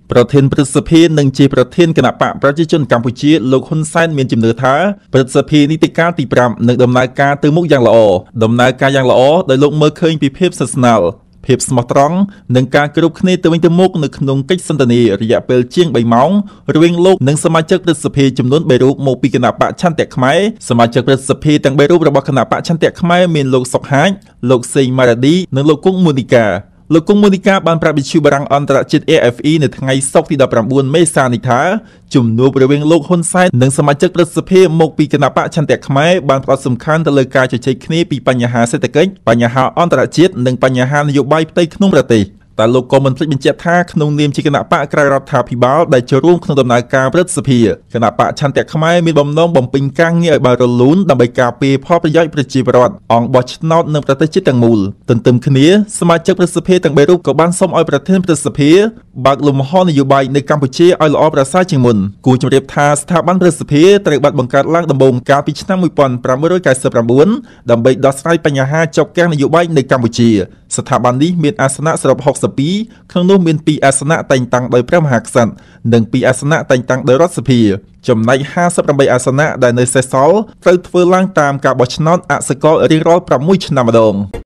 ប្រធានព្រឹទ្ធសភានិងជាប្រធានគណៈបកប្រជាជនកម្ពុជាលោកហ៊ុនសែនមានជំនឿថាព្រឹទ្ធសភានីតិកាលទី5នឹងដំណើរការទៅមុខយ៉ាងល្អដោយលោកមើលឃើញពីភាពស្និទ្ធស្នាលភាពស្មោះត្រង់និងការគោរពគ្នាទៅវិញទៅមកនៅក្នុងកិច្ចសន្ទនារយៈពេលជាង3ម៉ោងរវាងលោកនិងសមាជិកព្រឹទ្ធសភាចំនួន3រូបមកពីគណៈបកឆន្ទៈខ្មែរសមាជិកព្រឹទ្ធសភាទាំង3រូបរបស់គណៈបកឆន្ទៈខ្មែរមានលោកសុកហាជលោកសេងម៉ារ៉ាឌីនិងលោកគង់មូនីកាលោកគង់មូនីកាបានប្រាប់វិទ្យុបារាំងអន្តរជាតិ AFE នៅថ្ងៃសុក្រទី19មេសានេះថាជំនួបរវាងលោកហ៊ុនសែននិងសមាជិកព្រឹទ្ធសភាមកពីគណៈបកឆន្ទៈខ្មែរបានផ្ដោតសំខាន់ទៅលើការជជែកគ្នាពីបញ្ហាសេដ្ឋកិច្ចបញ្ហាអន្តរជាតិនិងបញ្ហានយោបាយផ្ទៃក្នុងប្រទេសតែលោកក៏មិនភ្លេចបញ្ជាក់ថាក្នុងនាមជាគណៈបកក្រៅរដ្ឋាភិបាលដែលចូលរួមក្នុងដំណើរការព្រឹទ្ធសភាគណៈបកឆន្ទៈខ្មែរមានបំណងបំពេញការងារឲ្យបានរលូនដើម្បីការពារផលប្រយោជន៍ប្រជាពលរដ្ឋអង្គបោះឆ្នោតនៅប្រទេសជាតិទាំងមូលទន្ទឹមគ្នាសមាជិកព្រឹទ្ធសភាទាំង3រូបក៏បានសូមឲ្យប្រធានព្រឹទ្ធសភាបើកលំហនយោបាយនៅកម្ពុជាឲ្យល្អប្រសើរជាងមុនគួរជម្រាបថាស្ថាប័នព្រឹទ្ធសភាត្រូវបានបង្កើតឡើងដំបូងកាលពីឆ្នាំ1999ដើម្បីដោះស្រាយបញ្ហាចុកគាំងនយោបាយនៅកម្ពុជាស្ថាប័ននេះមានអាសនៈសរុប62ក្នុងនោះមាន2អាសនៈតែងតាំងដោយព្រះមហាក្សត្រនិង2អាសនៈតែងតាំងដោយរដ្ឋសភាចំណែក58អាសនៈដែលនៅសេសសល់ត្រូវធ្វើឡើងតាមការបោះឆ្នោតអសកលរៀងរាល់6ឆ្នាំម្ដង